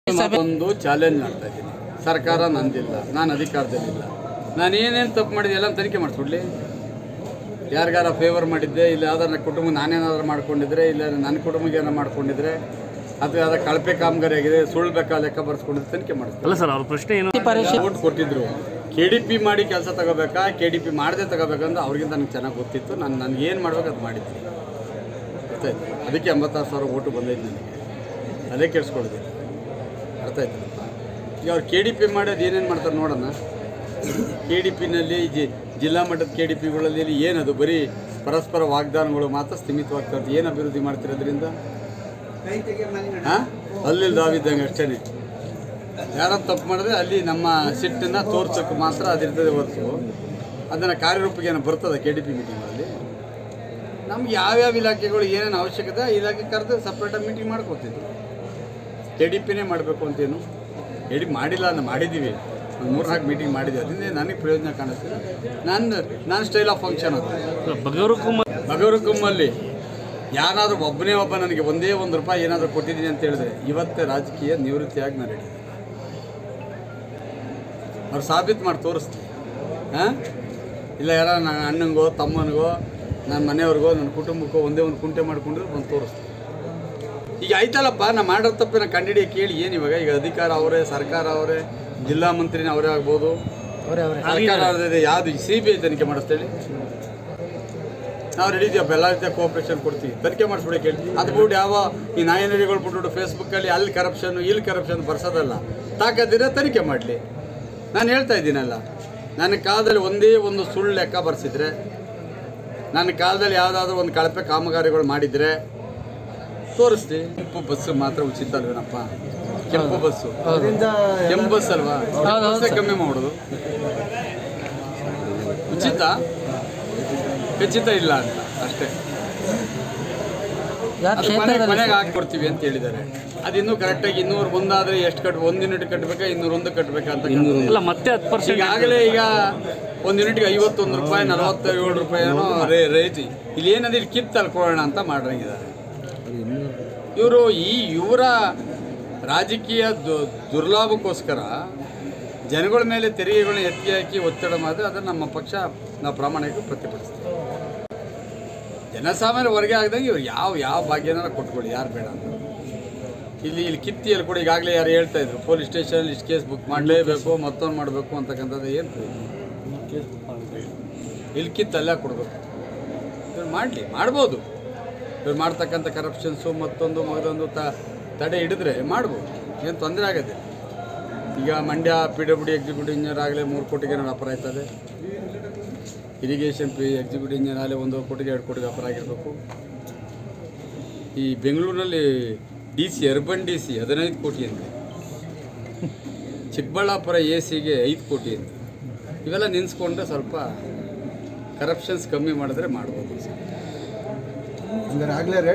ಒಂದು ಚಾಲೆಂಜ್ ಮಾಡ್ತಾ ಇದ್ದೀನಿ. ಸರ್ಕಾರ ನಂದಿಲ್ಲ, ನಾನು ಅಧಿಕಾರದಲ್ಲಿಲ್ಲ, ನಾನು ಏನೇನು ತಪ್ಪು ಮಾಡಿದೆ ಎಲ್ಲ ತನಿಖೆ ಮಾಡಿಸ್ಬಿಡ್ಲಿ. ಯಾರಿಗಾರ ಫೇವರ್ ಮಾಡಿದ್ದೆ, ಇಲ್ಲ ಯಾವ್ದಾರ ನನ್ನ ಕುಟುಂಬ ನಾನೇನಾದ್ರೂ ಮಾಡ್ಕೊಂಡಿದ್ರೆ, ಇಲ್ಲ ನನ್ನ ಕುಟುಂಬಕ್ಕೆ ಏನಾರು ಮಾಡ್ಕೊಂಡಿದ್ರೆ, ಅಥವಾ ಯಾವ್ದಾರು ಕಳಪೆ ಕಾಮಗಾರಿ ಆಗಿದೆ, ಸುಳ್ಳು ಬೇಕಾ ಲೆಕ್ಕ ಬರ್ಸ್ಕೊಂಡಿದ್ರೆ ತನಿಖೆ ಮಾಡಿಸ್ತಾರೆ. ಅಲ್ಲ ಸರ್, ಅವ್ರ ಪ್ರಶ್ನೆ ಏನು, ಓಟ್ ಕೊಟ್ಟಿದ್ರು KDP ಮಾಡಿ ಕೆಲಸ ತಗೋಬೇಕಾ KDP ಮಾಡದೆ ತಗೋಬೇಕಂದ್ರೆ ಅವ್ರಿಗಿಂತ ನನಗೆ ಚೆನ್ನಾಗಿ ಗೊತ್ತಿತ್ತು. ನನಗೆ ಏನು ಮಾಡ್ಬೇಕು ಅದು ಮಾಡಿದ್ದೀನಿ, ಗೊತ್ತಾಯ್ತು. ಅದಕ್ಕೆ 86,000 ಓಟು ಬಂದೈತೆ ನನಗೆ, ಅದೇ ಕೇಳಿಸ್ಕೊಳ್ತೀನಿ. ಅರ್ಥ ಆಯ್ತಲ್ಲಪ್ಪ. ಈಗ ಅವ್ರು KDP ಮಾಡೋದು ಏನೇನು ಮಾಡ್ತಾರೆ ನೋಡೋಣ. KDPನಲ್ಲಿ ಜಿಲ್ಲಾ ಮಟ್ಟದ KDPಗಳಲ್ಲಿ ಏನದು ಬರೀ ಪರಸ್ಪರ ವಾಗ್ದಾನಗಳು ಮಾತ್ರ ಸ್ಥಿಮಿತವಾಗ್ತದೆ. ಏನು ಅಭಿವೃದ್ಧಿ ಮಾಡ್ತಿರೋದ್ರಿಂದ ಹಾಂ ಅಲ್ಲಿ ದಾವಿದ್ದಂಗೆ ಅಷ್ಟೇ. ಯಾರು ತಪ್ಪು ಮಾಡಿದ್ರೆ ಅಲ್ಲಿ ನಮ್ಮ ಸಿಟ್ಟನ್ನು ತೋರ್ಸೋಕ್ಕೆ ಮಾತ್ರ ಅದಿರ್ತದೆ ಹೊರತು ಅದನ್ನು ಕಾರ್ಯರೂಪಕ್ಕೆ ಏನೋ ಬರ್ತದೆ KDP ಮೀಟಿಂಗಲ್ಲಿ. ನಮ್ಗೆ ಯಾವ್ಯಾವ ಇಲಾಖೆಗಳು ಏನೇನು ಅವಶ್ಯಕತೆ ಇಲಾಖೆ ಕರೆದು ಸಪ್ರೇಟಾಗಿ ಮೀಟಿಂಗ್ ಮಾಡ್ಕೊತಿದ್ವಿ. KDPನೇ ಮಾಡಬೇಕು ಅಂತೇನು KDP ಮಾಡಿಲ್ಲ, ಅಂತ ಮಾಡಿದ್ದೀವಿ. ಒಂದು 3-4 ಮೀಟಿಂಗ್ ಮಾಡಿದ್ವಿ, ಅದರಿಂದ ನನಗೆ ಪ್ರಯೋಜನ ಕಾಣಿಸ್ತಿಲ್ಲ. ನನ್ನ ಸ್ಟೈಲ್ ಆಫ್ ಫಂಕ್ಷನ್ ಅದು. ಬಗರುಕುಮ್ಮಲ್ಲಿ ಯಾರಾದರೂ ಒಬ್ಬನೇ ಒಬ್ಬ ನನಗೆ ಒಂದೇ ₹1 ಏನಾದರೂ ಕೊಟ್ಟಿದ್ದೀನಿ ಅಂತ ಹೇಳಿದ್ರೆ ಇವತ್ತೇ ರಾಜಕೀಯ ನಿವೃತ್ತಿಯಾಗಿ ನಾನು ರೆಡಿ. ಅವ್ರು ಸಾಬೀತು ಮಾಡಿ ತೋರಿಸ್ತೀವಿ. ಹಾಂ ಇಲ್ಲ ಯಾರ ನನ್ನ ಅಣ್ಣನಿಗೋ ತಮ್ಮನಿಗೋ ನನ್ನ ಮನೆಯವ್ರಿಗೋ ನನ್ನ ಕುಟುಂಬಕ್ಕೋ ಒಂದೇ ಒಂದು ಕುಂಟೆ ಮಾಡ್ಕೊಂಡ್ರೆ ಬಂದು ತೋರಿಸ್ತೀವಿ. ಈಗ ಆಯ್ತಲ್ಲಪ್ಪ, ನಾ ಮಾಡೋ ತಪ್ಪಿನ ಕಂಡಿಡಿಯ ಕೇಳಿ ಏನು ಇವಾಗ. ಈಗ ಅಧಿಕಾರ ಅವರೇ, ಸರ್ಕಾರ ಅವರೇ, ಜಿಲ್ಲಾ ಮಂತ್ರಿನ ಅವರೇ ಆಗ್ಬೋದು, ಸರ್ಕಾರ ಅವ್ರದ್ದೇ. ಯಾವುದು CBI ತನಿಖೆ ಮಾಡಿಸ್ತೇಳಿ ನಾವು ರೆಡಿ ಇದೆಯಪ್ಪ, ಎಲ್ಲ ರೀತಿಯ ಕೋಆಪ್ರೇಷನ್ ಕೊಡ್ತೀವಿ. ತನಿಖೆ ಮಾಡಿಸ್ಬಿಡಿ ಕೇಳಿ. ಅದು ಬಿಟ್ಟು ಯಾವ ಈ ನಾಯನರಿಗಳು ಬಿಟ್ಬಿಟ್ಟು ಫೇಸ್ಬುಕ್ಕಲ್ಲಿ ಅಲ್ಲಿ ಕರಪ್ಷನ್ನು ಇಲ್ಲಿ ಕರಪ್ಷನ್ ಬರ್ಸೋದಲ್ಲ. ತಾಕತ್ತಿದ್ರೆ ತನಿಖೆ ಮಾಡಲಿ. ನಾನು ಹೇಳ್ತಾ ಇದ್ದೀನಲ್ಲ, ನನ್ನ ಕಾಲದಲ್ಲಿ ಒಂದೇ ಒಂದು ಸುಳ್ಳು ಲೆಕ್ಕ ಬರ್ಸಿದ್ರೆ, ನನ್ನ ಕಾಲದಲ್ಲಿ ಯಾವುದಾದ್ರೂ ಒಂದು ಕಳಪೆ ಕಾಮಗಾರಿಗಳು ಮಾಡಿದರೆ ತೋರಿಸ್ಲಿ. ಕೆಂಪು ಬಸ್ಸು ಮಾತ್ರ ಉಚಿತ ಅಲ್ವೇನಪ್ಪ? ಕೆಂಪು ಬಸ್ಸು, ಕೆಂಪು ಬಸ್ ಅಲ್ವಾ? ಬಸ್ಸೇ ಕಮ್ಮಿ ಮಾಡೋದು ಉಚಿತ ಖಚಿತ ಇಲ್ಲ ಅಂತ ಅಷ್ಟೇ. ಮನೆಗೆ ಹಾಕಿಕೊಡ್ತೀವಿ ಅಂತ ಹೇಳಿದ್ದಾರೆ. ಅದು ಇನ್ನೂ ಕರೆಕ್ಟಾಗಿ 201 ಆದರೆ ಎಷ್ಟು ಒಂದು ಯೂನಿಟ್ ಕಟ್ಟಬೇಕಾ 201 ಕಟ್ಟಬೇಕಾ ಅಂತ ಮತ್ತೆ 10%. ಈಗಾಗಲೇ ಈಗ ಒಂದು ಯೂನಿಟ್ಗೆ ₹51 ₹47 ರೇಟ್. ಇಲ್ಲಿ ಏನಂದ್ರೆ ಇಲ್ಲಿ ಕಿತ್ತಲ್ಲಿ ಕೊಡೋಣ ಅಂತ ಮಾಡಿರಂಗಿದ್ದಾರೆ ಇವರು. ಇವರ ರಾಜಕೀಯ ದುರ್ಲಾಭಕ್ಕೋಸ್ಕರ ಜನಗಳ ಮೇಲೆ ತೆರಿಗೆಗಳನ್ನ ಎತ್ತಿ ಹಾಕಿ ಒತ್ತಡ ಮಾಡಿದ್ರೆ ಅದನ್ನು ನಮ್ಮ ಪಕ್ಷ ನಾವು ಪ್ರಾಮಾಣಿಕ ಪ್ರತಿಭಟಿಸ್ತೀವಿ. ಜನಸಾಮಾನ್ಯ ಹೊರಗೆ ಆಗದಂಗೆ ಇವ್ರು ಯಾವ ಭಾಗ್ಯನಾರ ಕೊಟ್ಕೊಳ್ಳಿ, ಯಾರು ಬೇಡ ಅಂತ. ಇಲ್ಲಿ ಕಿತ್ತಿಯಲ್ಲಿ ಕೂಡ ಈಗಾಗಲೇ ಯಾರು ಹೇಳ್ತಾ ಇದ್ರು, ಪೊಲೀಸ್ ಸ್ಟೇಷನಲ್ಲಿ ಇಷ್ಟು ಕೇಸ್ ಬುಕ್ ಮಾಡಲೇಬೇಕು, ಮತ್ತೊಂದು ಮಾಡಬೇಕು ಅಂತಕ್ಕಂಥದ್ದು. ಏನು ಇಲ್ಲಿ ಕಿತ್ತಲ್ಲ ಕೊಡಬೇಕು. ಇವ್ರು ಮಾಡಲಿ, ಮಾಡ್ಬೋದು. ಇವ್ರು ಮಾಡ್ತಕ್ಕಂಥ ಕರಪ್ಷನ್ಸು ಮತ್ತೊಂದು ಮಗದೊಂದು ತಡೆ ಹಿಡಿದ್ರೆ ಮಾಡ್ಬೋದು, ಏನು ತೊಂದರೆ ಆಗೋದಿಲ್ಲ. ಈಗ ಮಂಡ್ಯ PWD ಎಕ್ಸಿಕ್ಯೂಟಿವ್ ಇಂಜಿನಿಯರ್ ಆಗಲೇ 3 ಕೋಟಿಗೆ ವ್ಯಾಪಾರ ಆಯ್ತದೆ. ಇರಿಗೇಷನ್ ಎಕ್ಸಿಕ್ಯೂಟಿವ್ ಇಂಜಿನಿಯರ್ ಆಗಲೇ 1 ಕೋಟಿಗೆ 2 ಕೋಟಿ ವ್ಯಾಪಾರ ಆಗಿರಬೇಕು. ಈ ಬೆಂಗಳೂರಿನಲ್ಲಿ DC ಅರ್ಬನ್ DC 15 ಕೋಟಿ ಅಂತೆ. ಚಿಕ್ಕಬಳ್ಳಾಪುರ AC-ಗೆ 5 ಕೋಟಿ ಅಂತೆ. ಇವೆಲ್ಲ ನಿನ್ಸ್ಕೊಂಡ್ರೆ ಸ್ವಲ್ಪ ಕರಪ್ಷನ್ಸ್ ಕಮ್ಮಿ ಮಾಡಿದ್ರೆ ಮಾಡ್ಬೋದು.